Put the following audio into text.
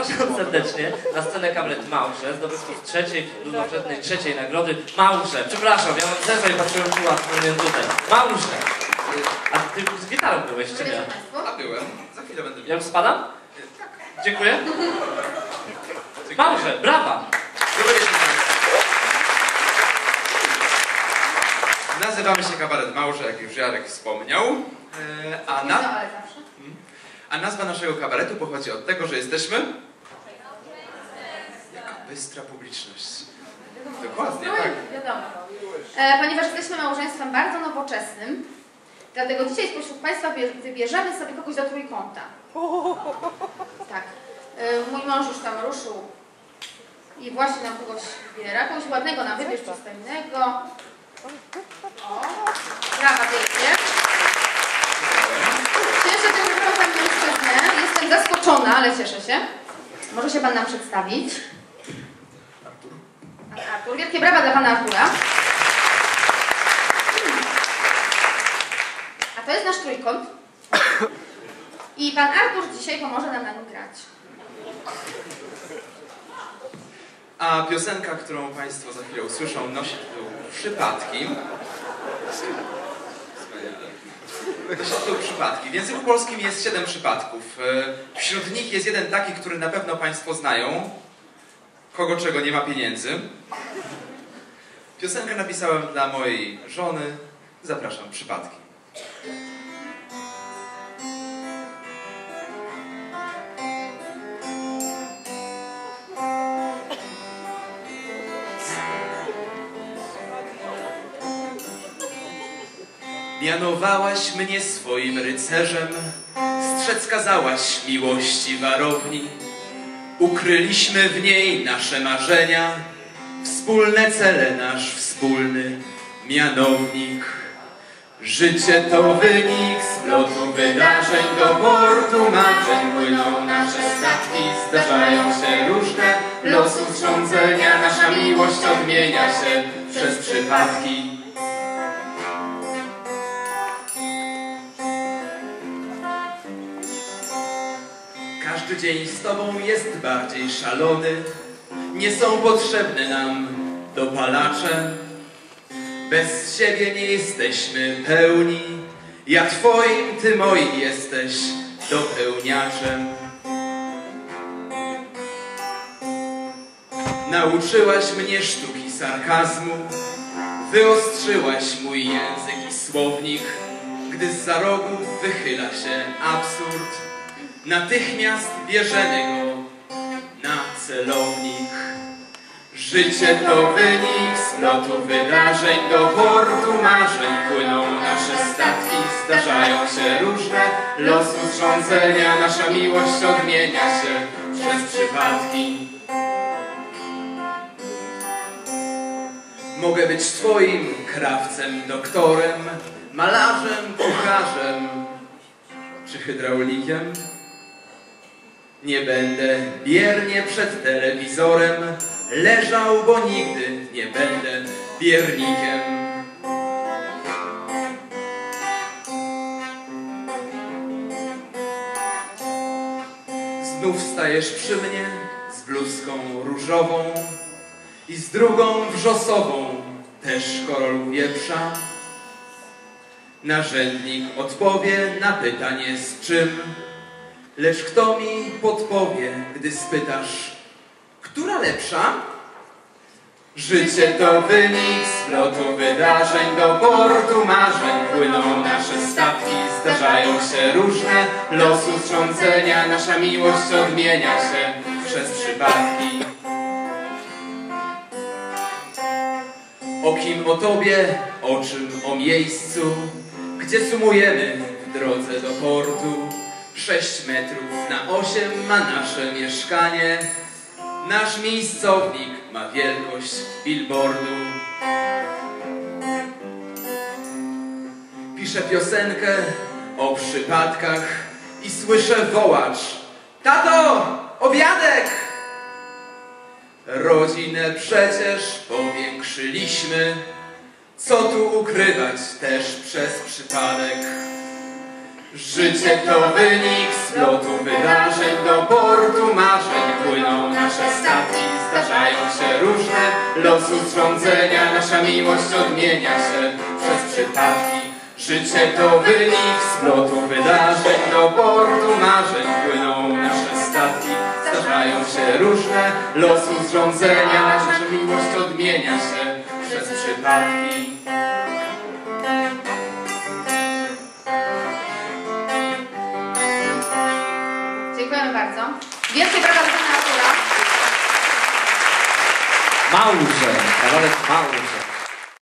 Zapraszam serdecznie na scenę kabaret Małże, zdobywców trzeciej nagrody. Małże, przepraszam, ja mam zezwę i patrzyłem tu, a nie tutaj. Małże! A ty z gitarą byłeś, czy nie? A byłem. Za chwilę będę. Ja już spadam? Dziękuję. Małże, brawa! Nazywamy się kabaret Małże, jak już Jarek wspomniał. A nazwa naszego kabaretu pochodzi od tego, że jesteśmy... Jaka bystra publiczność. Dokładnie, tak. Wiadomo. Ponieważ jesteśmy małżeństwem bardzo nowoczesnym, dlatego dzisiaj spośród Państwa wybierzemy sobie kogoś do trójkąta. Tak. Mój mąż już tam ruszył i właśnie nam kogoś wybiera. Kogoś ładnego nam wybierz, przystojnego. O, brawa wielkie. Cieszę się, że wybrał Pan mężczyznę. Jestem zaskoczona, ale cieszę się. Może się Pan nam przedstawić? Artur. Wielkie brawa dla Pana Artura. A to jest nasz trójkąt. I Pan Artur dzisiaj pomoże nam na nim grać. A piosenka, którą Państwo za chwilę usłyszą, nosi tytuł Przypadki. Nosi tytuł Przypadki. W języku polskim jest 7 przypadków. Wśród nich jest jeden taki, który na pewno Państwo znają. Kogo czego nie ma pieniędzy. Piosenkę napisałem dla mojej żony. Zapraszam, Przypadki. Mianowałaś mnie swoim rycerzem, strzec kazałaś miłości warowni. Ukryliśmy w niej nasze marzenia, wspólne cele, nasz wspólny mianownik. Życie to wynik splotu wydarzeń, do portu marzeń płyną nasze statki. Zdarzają się różne losu zrządzenia, nasza miłość odmienia się przez przypadki. Każdy dzień z Tobą jest bardziej szalony. Nie są potrzebne nam dopalacze. Bez siebie nie jesteśmy pełni. Ja Twoim, Ty moim jesteś dopełniaczem. Nauczyłaś mnie sztuki sarkazmu. Wyostrzyłaś mój język i słownik. Gdy zza rogu wychyla się absurd, natychmiast bierzemy go na celownik. Życie to wynik splotu wydarzeń, do portu marzeń płyną nasze statki. Zdarzają się różne losu zrządzenia, nasza miłość odmienia się przez przypadki. Mogę być Twoim krawcem, doktorem, malarzem, kucharzem czy hydraulikiem. Nie będę biernie przed telewizorem leżał, bo nigdy nie będę biernikiem. Znów stajesz przy mnie z bluzką różową i z drugą wrzosową, też kolor wieprza. Narzędnik odpowie na pytanie z czym, lecz kto mi podpowie, gdy spytasz, która lepsza? Życie to wynik splotu wydarzeń, do portu marzeń płyną nasze statki. Zdarzają się różne losu zrządzenia, nasza miłość odmienia się przez przypadki. O kim, o Tobie, o czym, o miejscu, gdzie sumujemy w drodze do portu. 6 metrów na 8 ma nasze mieszkanie. Nasz miejscownik ma wielkość billboardu. Piszę piosenkę o przypadkach i słyszę wołacz: tato, obiadek! Rodzinę przecież powiększyliśmy, co tu ukrywać, też przez przypadek. Życie to wynik splotu wydarzeń, do portu marzeń losu zrządzenia. Nasza miłość odmienia się przez przypadki. Życie to wynik splotu wydarzeń, do portu marzeń płyną nasze statki. Zdarzają się różne losu zrządzenia. Nasza miłość odmienia się przez przypadki. Dziękujemy bardzo. Wielkie brawa dla pana Artura. Małże, kabaret Małże.